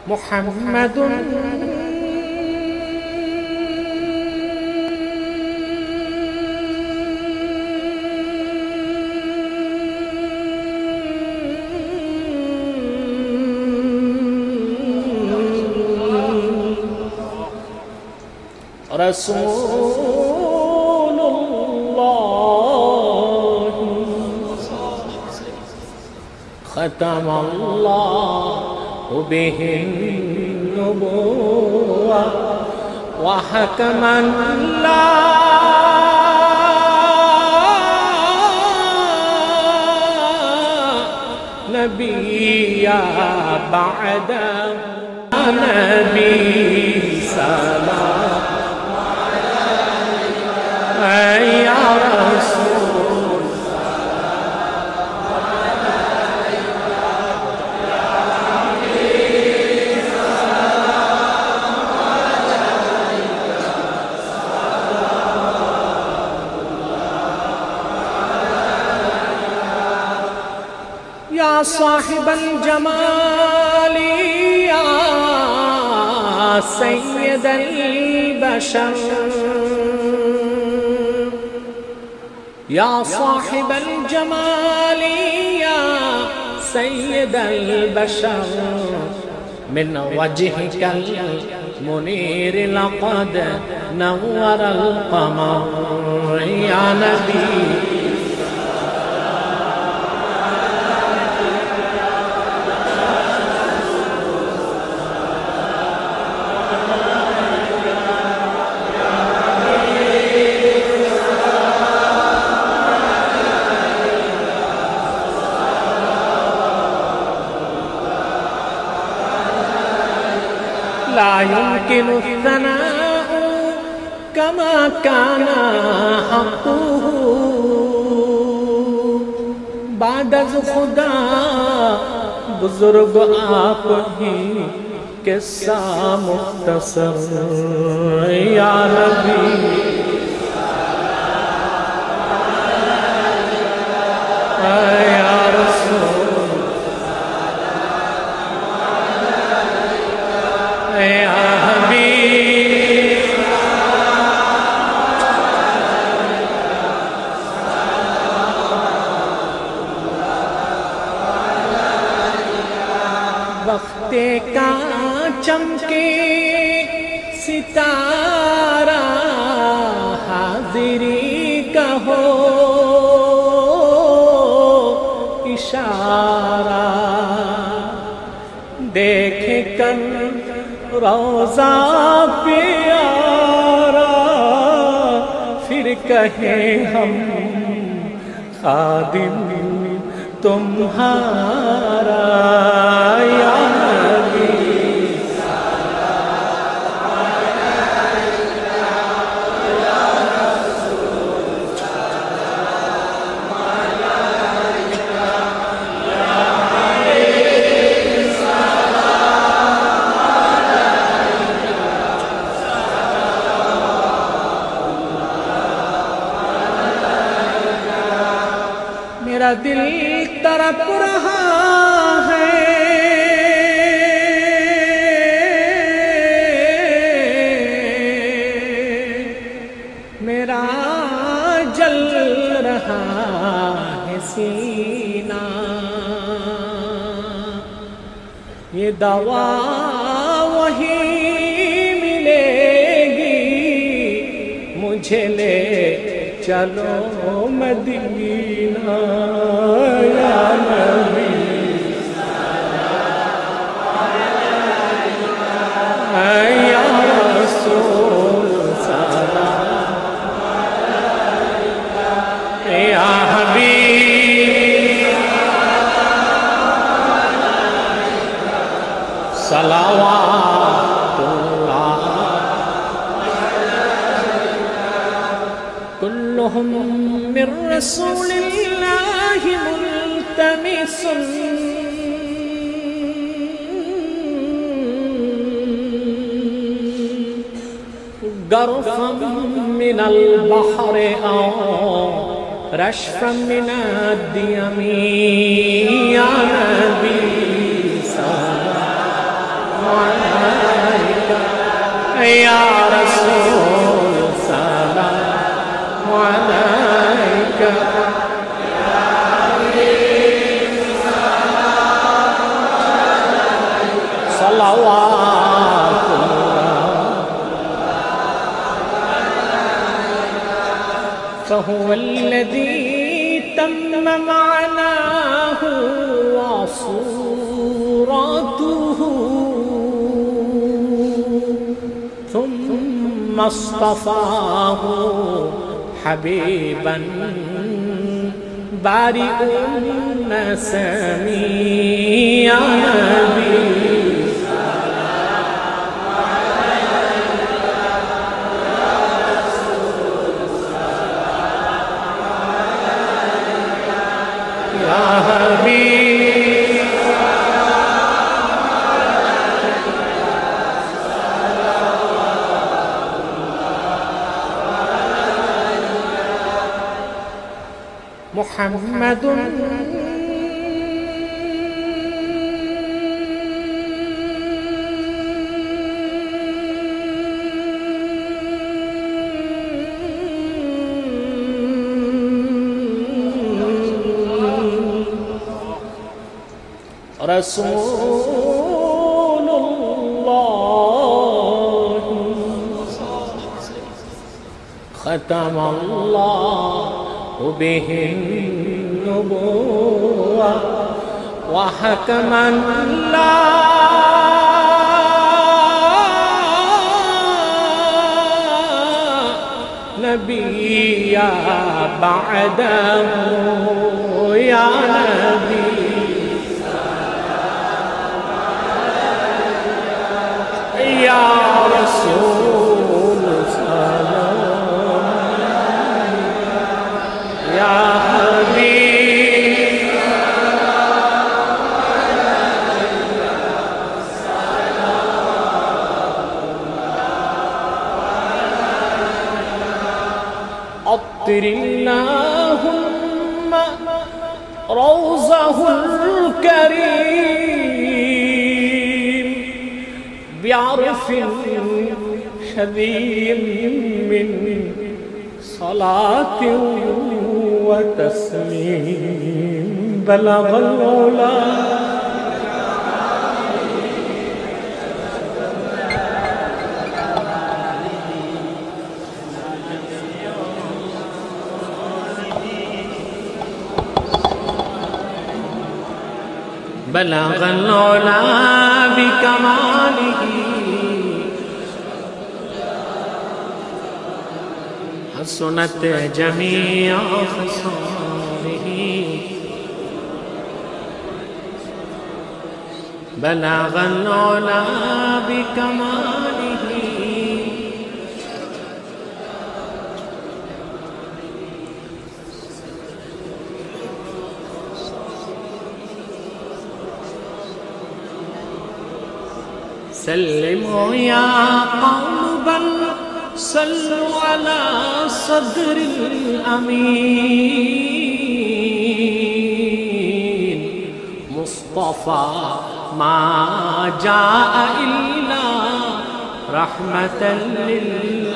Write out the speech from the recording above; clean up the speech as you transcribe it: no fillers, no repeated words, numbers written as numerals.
मुहम्मदुन रसूलुल्लाह ख़तमल्लाहु बिहि नुबुव्वा व हकमन ला नबिय्या बअदहु नबी सलाम या रसूल या साहिबल जमाली या सय्यदल बशर या साहिबल जमाली या सय्यदल बशर मिन वजहिकल मुनीर लक़द नव्वरल क़मर या नबी ला युमकिनु सनाउ कमा काना हक़्क़ुहु बाद अज़ खुदा बुज़ुर्ग आप ही किस्सा मुख्तसर या नबी या रसूल वक्ते का चमके सितारा हाजिरी का हो इशारा देखे कर रोज़ा प्यारा फिर कहे हम खादिम तुम्हारा या नबी मेरा दिल तड़प रहा है मेरा जल रहा है सीना ये दवा वही मिलेगी मुझे ले चलो मदीना या नबी या रसूल सलाम या हबीब सलावातुल्लाह कुल्लुहुम मिर रसूलिल्लाहि मुल्तमिsun गरफम मिनल बहरे औ रशफम मिनद दियमी या नबी सलाम عليك يا رسول سلام عليك صلوات الله فهو الذي تم معناه وصورته ثم اصطفاه حبيبا بارئ النسمي يا نبي يا حبيب محمد رسول الله ختم الله به النبوة وحكما لا نبي بعده يا نبي يا رسول سلام يا حبيب عطر اللهم روضه الكريم بعرف حذيم من صلاة وتسليم بلغ العلا بلغ العلا بكماله حسنت جميع خصاله بلغ العلا بكماله سلموا يا قوم بل صلوا على صدر الأمين مصطفى ما جاء إلا رحمة للعالمين